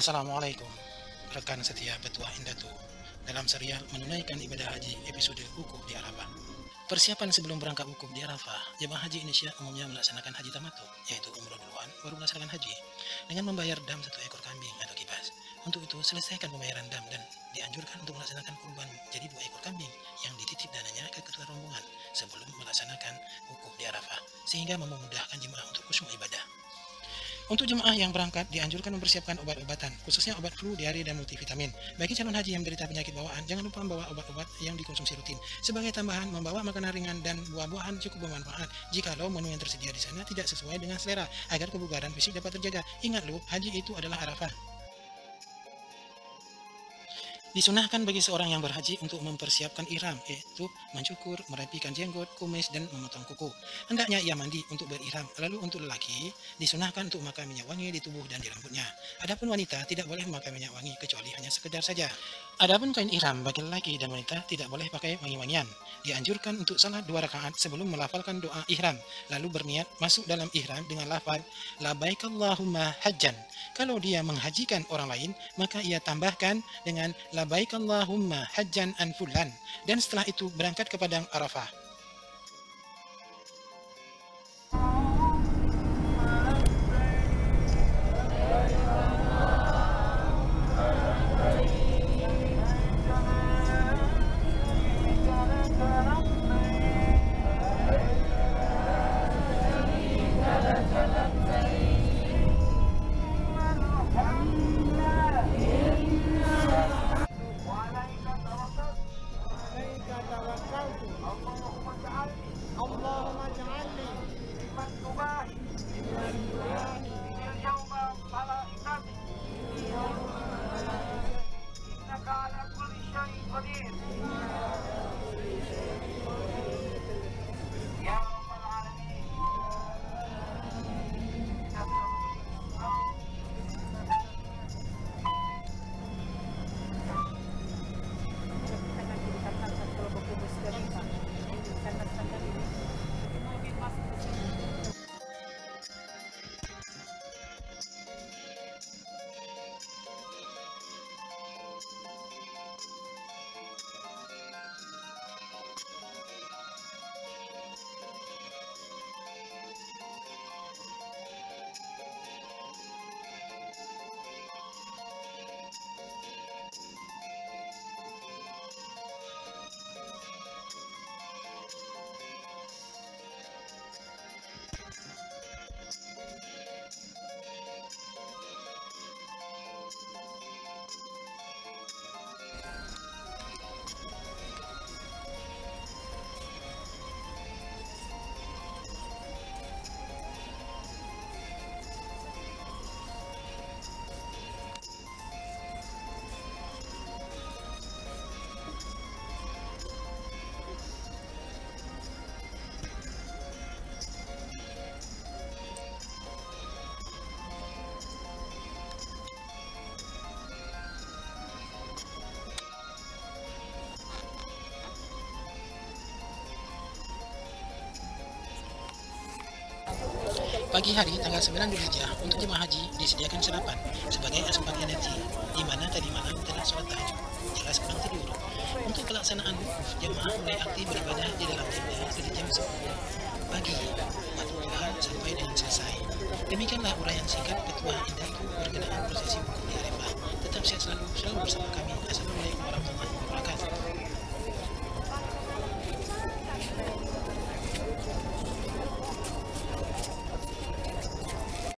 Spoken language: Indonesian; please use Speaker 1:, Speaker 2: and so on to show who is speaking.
Speaker 1: Assalamualaikum, rekan setia Petuah Indatu. Dalam serial menunaikan ibadah haji episode Wukuf di Arafah. Persiapan sebelum berangkat wukuf di Arafah, jemaah haji Indonesia umumnya melaksanakan haji tamattu, yaitu umroh duluan baru melaksanakan haji, dengan membayar dam 1 ekor kambing atau kibas. Untuk itu, selesaikan pembayaran dam dan dianjurkan untuk melaksanakan kurban jadi 2 ekor kambing yang dititip dananya ke ketua rombongan sebelum melaksanakan wukuf di Arafah, sehingga memudahkan jemaah untuk khusyuk ibadah. Untuk jemaah yang berangkat dianjurkan mempersiapkan obat-obatan, khususnya obat flu, diare, dan multivitamin. Bagi calon haji yang menderita penyakit bawaan, jangan lupa membawa obat-obat yang dikonsumsi rutin. Sebagai tambahan, membawa makanan ringan dan buah-buahan cukup bermanfaat jikalau menu yang tersedia di sana tidak sesuai dengan selera, agar kebugaran fisik dapat terjaga. Ingat loh, haji itu adalah Arafah. Disunahkan bagi seorang yang berhaji untuk mempersiapkan ihram, yaitu mencukur, merapikan jenggot, kumis, dan memotong kuku. Hendaknya ia mandi untuk berihram. Lalu untuk lelaki, disunahkan untuk memakai minyak wangi di tubuh dan di rambutnya. Adapun wanita tidak boleh memakai minyak wangi kecuali hanya sekedar saja. Adapun kain ihram bagi lelaki dan wanita tidak boleh pakai wangi-wangian. Dianjurkan untuk salat 2 rakaat sebelum melafalkan doa ihram, lalu berniat masuk dalam ihram dengan lafaz labbaik Allahumma hajjan. Kalau dia menghajikan orang lain, maka ia tambahkan dengan labbaik Allahumma hajjan an fulan, dan setelah itu berangkat ke padang Arafah.
Speaker 2: اللهم اجعلني ممن تباهي اليوم ملائكتك إنك على كل شيء قدير يا رب العالمين.
Speaker 1: Pagi hari tanggal 9 Dzulhijjah untuk jemaah haji disediakan sarapan sebagai asupan energi, di mana tadi malam telah sholat tahajud, jelas kurang tidur. Untuk pelaksanaan wukuf, jemaah mulai aktif beribadah di dalam tenda dari jam 10 pagi waktu duha sampai dengan selesai. Demikianlah uraian singkat Petuah Indatu berkenaan prosesi wukuf di Arafah. Tetap sehat selalu bersama kami. Assalamualaikum.